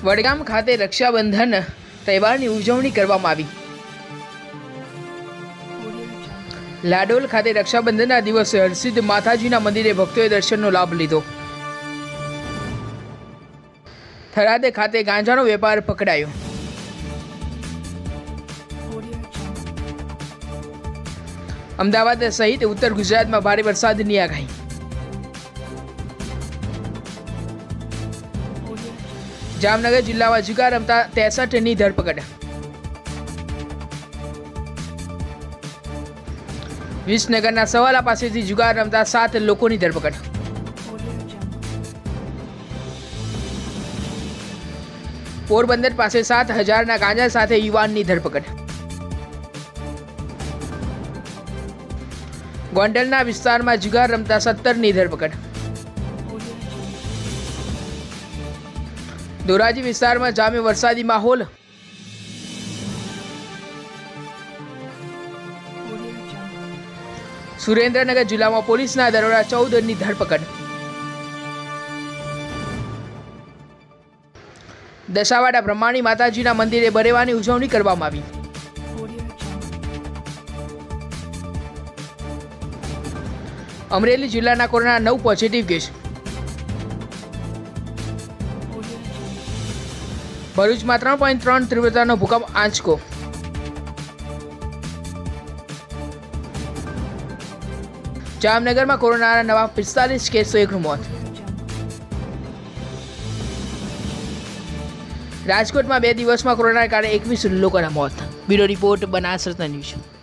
વડગામ ખાતે રક્ષાબંધન તહેવારની ઉજવણી કરવામાં આવી। લાડોલ ખાતે રક્ષાબંધનના દિવસે હરસિદ્ધ માતાજીના મંદિરે ભક્તોએ દર્શનનો લાભ લીધો। થરાદ ખાતે ગાંજાનો વેપાર પકડાયો। અમદાવાદ સહિત ઉત્તર ગુજરાતમાં ભારે વરસાદની આગાહી। જામનગર જિલ્લામાં જુગાર રમતા 63ની ધરપકડ। વિસનગરના સવાલા પાસેથી જુગાર રમતા 7 લોકોની ધરપકડ। પોરબંદર પાસે 7,000ના ગાંજા સાથે યુવાનની ધરપકડ। ગોંડલના વિસ્તારમાં જુગાર રમતા 17ની ધરપકડ। ધોરાજી વિસ્તારમાં જામ્યો વરસાદી માહોલ। સુરેન્દ્રનગર જિલ્લામાં પોલીસના દરોડા 14ની ધરપકડ। દશાવાડા બ્રહ્માણી માતાજીના મંદિરે બરેવાની ઉજવણી કરવામાં આવી। અમરેલી જિલ્લાના કોરોના 9 પોઝિટિવ કેસ। ભરૂચમાં 3.3 તીવ્રતાનો ભૂકંપ આંચકો। જામનગરમાં કોરોનાના નવા 45 કેસો, 1નું મોત। રાજકોટમાં 2 દિવસમાં કોરોનાના કારણે 21 લોકોના મોત। Bureau report, Banaskantha news.